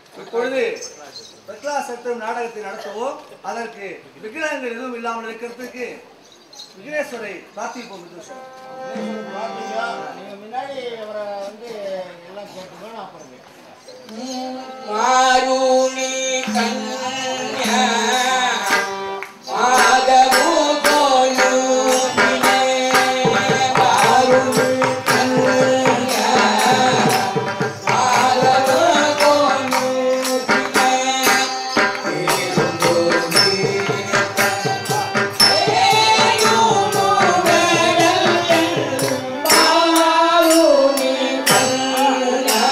இப்பொழுது பிரகலாசத்திரம் நாடகத்தை நடத்தவும் அதற்கு விக்கிரகங்கள் எதுவும் இல்லாமல் இருக்கிறதுக்கு விக்னேஸ்வரை பிரார்த்திப்போம். நீங்க முன்னாடி அவரை வந்து எல்லாம் கேட்டுக்கணும். அப்புறம் மாருணி கன்யா மாதவு கோலு வினே மாருணி கன்யா மாதவு கோலு வினே ஏயுனு வேடல் மாருணி கன்யா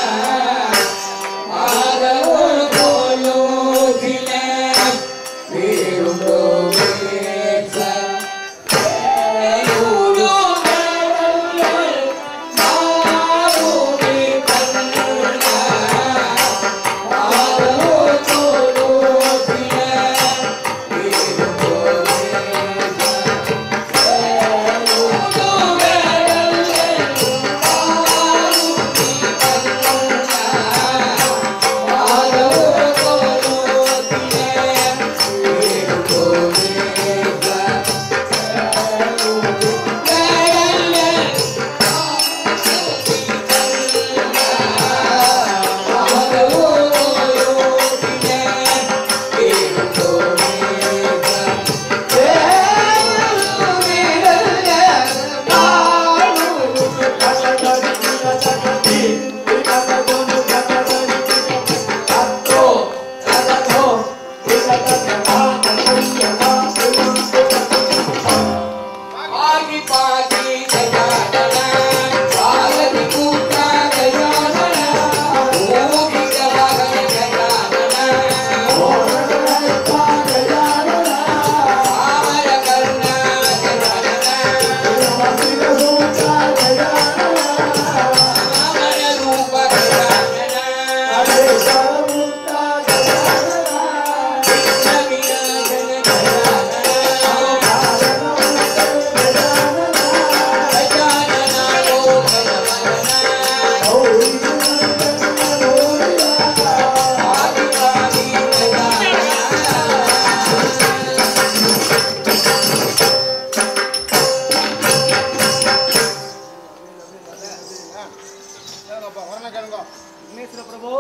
பிரபு,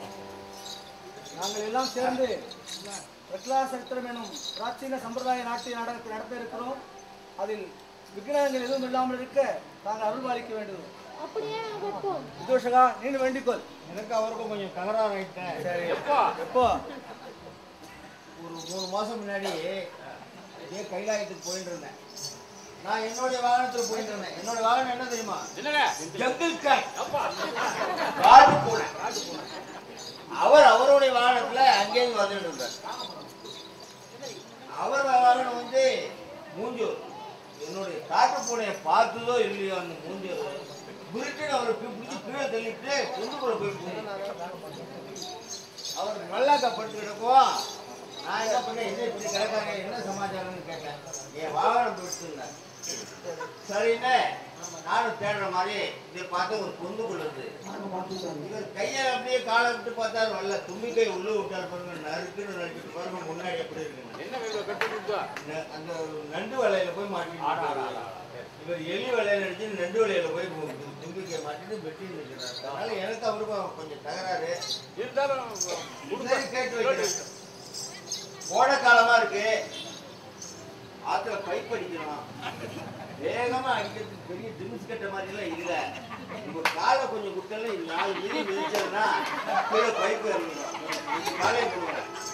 நாங்கள் எல்லாம் சேர்ந்து பிரகலாசத்திரம் எனும் பிராச்சீன சம்பிரதாய நாட்டிய நாடகத்தை நடத்த இருக்கிறோம். அதில் விக்கிரகங்கள் எதுவும் இல்லாமல் இருக்க நாங்கள் அருள்பாலிக்க வேண்டும். விதூஷகா, நீ வேண்டிக்கொள். எனக்கு அவருக்கும் கொஞ்சம் தகராறு ஆயிட்டேன். சரி, எப்போ? ஒரு 3 மாசம் முன்னாடி இதே கைலாயத்துக்கு போயிட்டு இருந்தேன். நான் என்னுடைய வாகனத்துல போயிட்டு இருந்தேன். என்னோட வாகனம் என்ன தெரியுமா? ஜங்கிள் கேட், காடு பூனை. அவர் அவருடைய வாகனத்துல அங்கேயும் வந்துட்டு இருந்தார். அவர் வாகனம் வந்து மூஞ்சூர். என்னுடைய காட்டு பூனையை பார்த்ததோ இல்லையோ அந்த மூஞ்சூர் புரிட்டு அவரை பிடிச்சி கீழே தள்ளிட்டு கொண்டு போய் அவர் நல்லாக்கா படுத்து கிடக்குவோம். நான் என்ன பண்ணேன், என்ன இப்படி கிடக்காங்க, என்ன சமாச்சாரம்னு கேட்டேன். என் வாகனம் போட்டுருந்தேன். சரின்னு நானும் தேடுற மாதிரி இதை பார்த்து ஒரு பொந்துக்குள்ள இருந்து இவர் கையை அப்படியே காலை விட்டு பார்த்தாரு. நல்ல தும்பிக்கை உள்ள விட்டார் பாருங்க. நறுக்குன்னு நறுக்கிட்டு பாருங்க முன்னாடி எப்படி இருக்கு. அந்த நண்டு வலையில போய் மாட்டிட்டு இவர் எலி வலையில அடிச்சு நண்டு வலையில போய் தும்பிக்கை மாட்டிட்டு வெட்டி நிற்கிறார். அதனால எனக்கு அவருக்கும் கொஞ்சம் தகராறு இருந்தாலும் கேட்டு வைக்கிறேன். கோடை காலமா இருக்கு, ஆத்துல பைப் அடிக்கணும். வேகமா அடிக்கிறதுக்கு பெரிய திமிஸ் கட்ட மாதிரி எல்லாம் இல்ல. உங்க காலை கொஞ்சம் குட்டல 4 மிதி மிதிச்சதுன்னா கீழே பைப் இறங்கணும். காலையை போடுங்க.